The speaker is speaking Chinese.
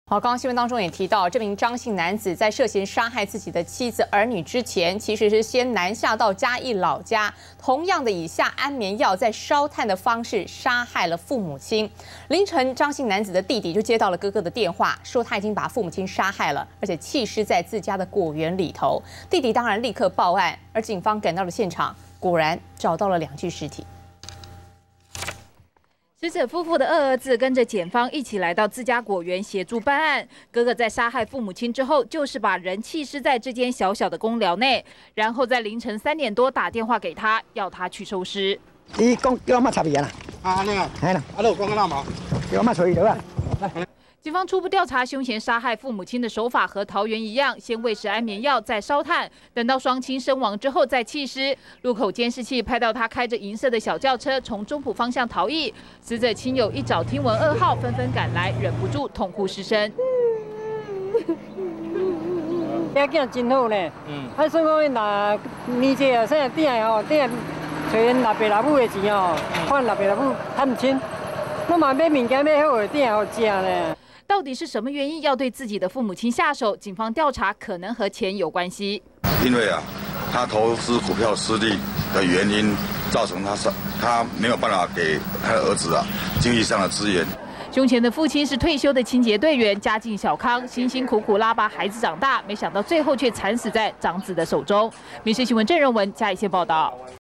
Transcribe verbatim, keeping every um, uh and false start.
好，刚刚新闻当中也提到，这名张姓男子在涉嫌杀害自己的妻子儿女之前，其实是先南下到嘉义老家，同样的以下安眠药，在烧炭的方式杀害了父母亲。凌晨，张姓男子的弟弟就接到了哥哥的电话，说他已经把父母亲杀害了，而且弃尸在自家的果园里头。弟弟当然立刻报案，而警方赶到了现场，果然找到了两具尸体。 死者夫妇的二儿子跟着检方一起来到自家果园协助办案。哥哥在杀害父母亲之后，就是把人弃尸在这间小小的公寮内，然后在凌晨三点多打电话给他，要他去收尸。 伊讲叫我莫插鼻啦， 啊，那个， 系啦， 啊，你有讲个哪嘛？ 叫我莫吹到啊。 警方初步调查凶嫌杀害父母亲的手法和桃园一样，先喂食安眠药，再烧炭，等到双亲身亡之后再弃尸。路口监视器拍到他开着银色的小轿车从中埔方向逃逸，死者亲友一早听闻噩耗，纷纷赶来，忍不住痛哭失声。 遐囝真好呢，嗯，啊，所以讲若年纪啊，啥顶的吼，顶找因老爸老母的钱哦，看老爸老母趁钱，我嘛买物件买好的顶好食呢。 到底是什么原因要对自己的父母亲下手？警方调查可能和钱有关系。 因为啊，他投资股票失利的原因，造成他上他没有办法给他的儿子啊经济上的支援。 凶前的父亲是退休的清洁队员，家境小康，辛辛苦苦拉拔孩子长大，没想到最后却惨死在长子的手中。民视新闻郑仁文嘉义县报道。